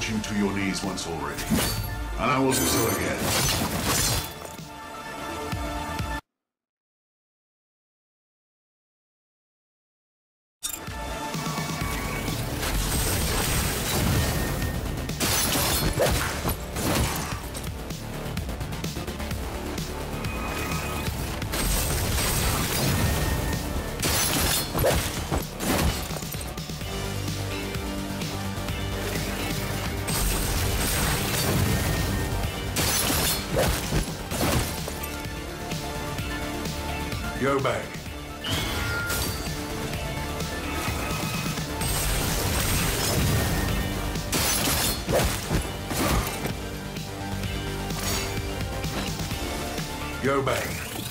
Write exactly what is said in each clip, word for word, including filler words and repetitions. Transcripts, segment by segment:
push you to your knees once already, and I will do so again. Go back. Go back.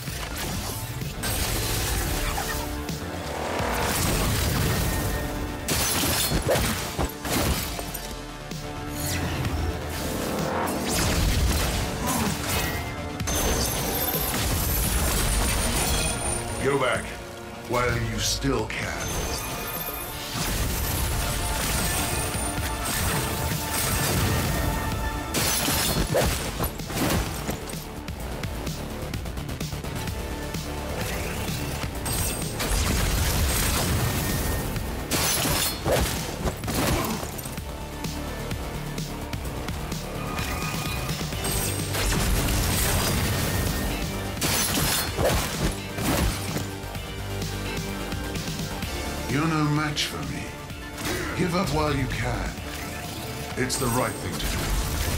Go back while you still can. You're no match for me. Give up while you can. It's the right thing to do.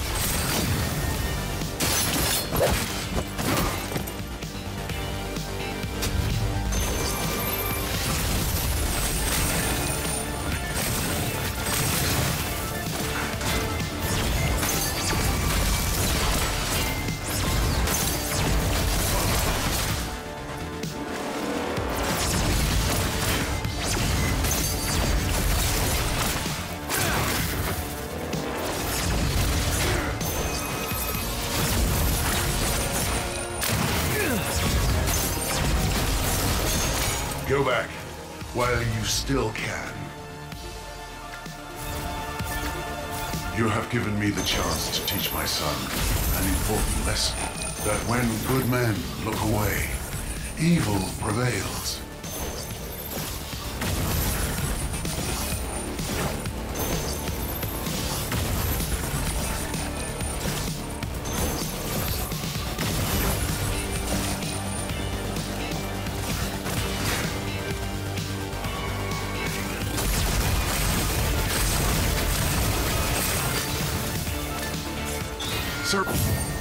Go back while you still can. You have given me the chance to teach my son an important lesson, that when good men look away, evil prevails. Sir.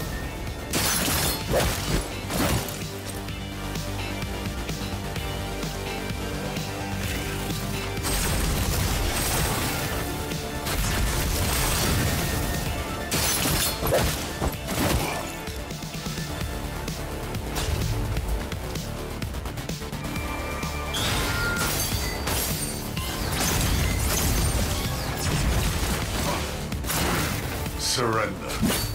Surrender.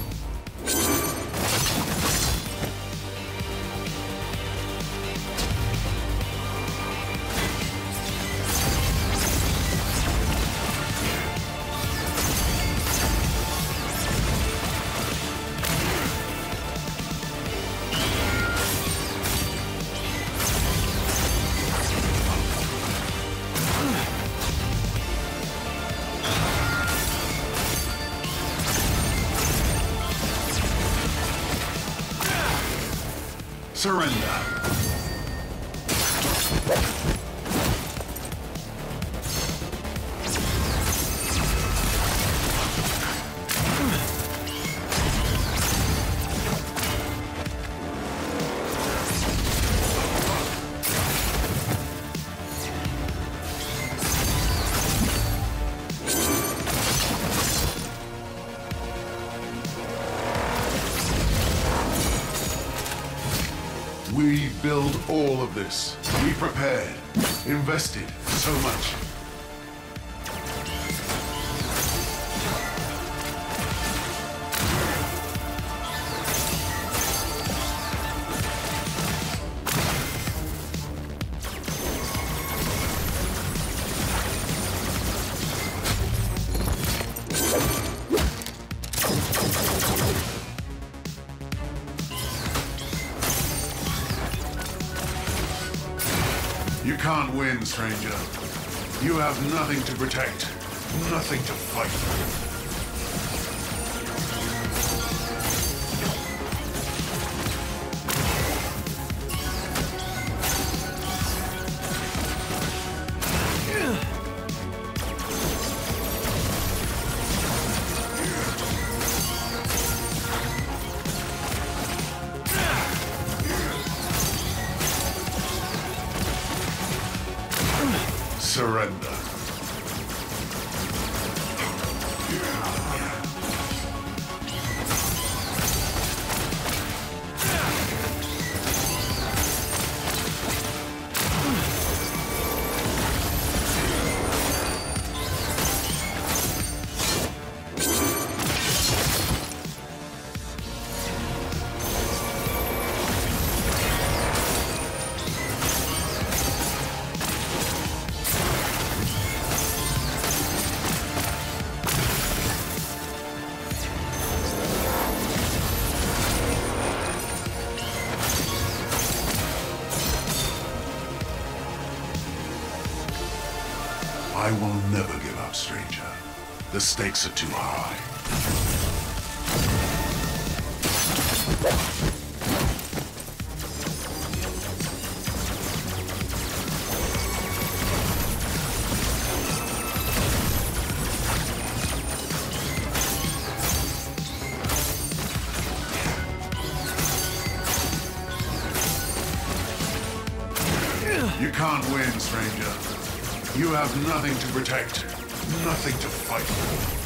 Surrender. We build all of this. We prepared, invested so much. You can't win, stranger. You have nothing to protect, nothing to fight for. Surrender. I will never give up, stranger. The stakes are too high. You can't win, stranger. You have nothing to protect, nothing to fight for.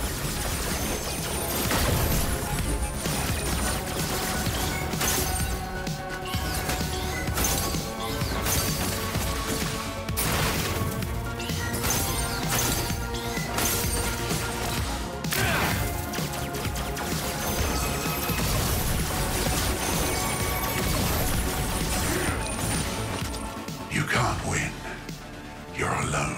You can't win. You're alone.